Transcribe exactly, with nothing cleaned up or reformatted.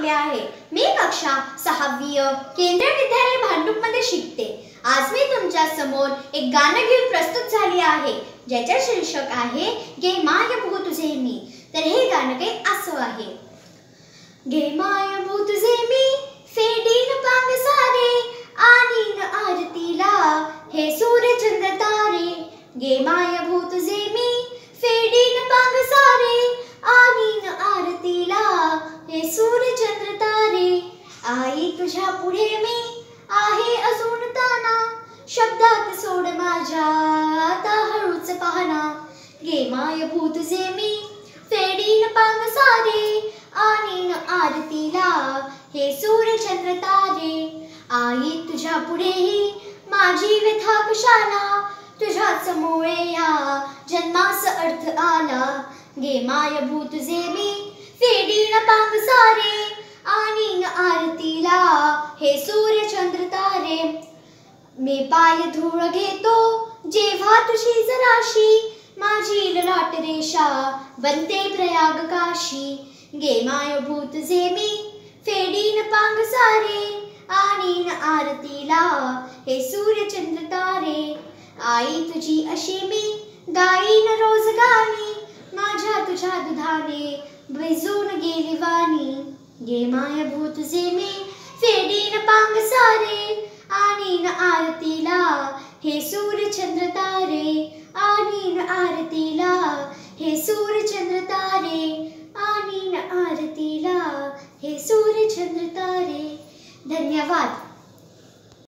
आले आहे। मी कक्षा सहावी केंद्रीय विद्यालय भांडूप मध्ये शिकते। आज मी तुमच्या समोर एक गाणं घेऊन प्रस्तुत झाले आहे, ज्याचे शीर्षक आहे गे माय भू तुझे मी। तर हे गाणं काही असं आहे। गे माय भू तुझे मी फेडीन पांग सारे, आणीन आरतीला हे सूर्य चंद्र तारे। गे माय भू तुझे मी फेडीन पांग सारे, आणीन आरतीला हे सूर्य चंद्र तारे। आई तुझ्या पुढे मी आहे अजून ताना, शब्दात सोड माझ्या आता हळूच पाहना। गे माय भू तुझे मी फेडीन पांग सारे, आणीन आरतीला हे सूर्य चंद्र तारे। आई तुझ्या पुढेही माझी व्यथा कशाला, तुझ्याच मुळे या जन्मास अर्थ आला। गे माय भू तुझे मी फेडीन पांग सारे, आणीन आरतीला हे सूर्य चंद्र तारे। मी पाय धूळ घेतो जेव्हा तुझी जराशी, माझी ललाट रेषा बनते प्रयाग काशी। गे माय भू तुझे मी फेडीन पांग सारे, आणीन आरतीला हे सूर्य चंद्र तारे। आई तुझी अशी मी गाईन रोज गाणी, माझ्या तुझ्या दुधाने भिजून गेली वाणी। गे माय भू तुझे मी फेडीन पांग सारे, आणीन आरतीला हे सूर्य चंद्र तारे। आणीन आरतीला हे सूर्य चंद्र तारे, आणीन आरतीला हे सूर्य चंद्र तारे। धन्यवाद।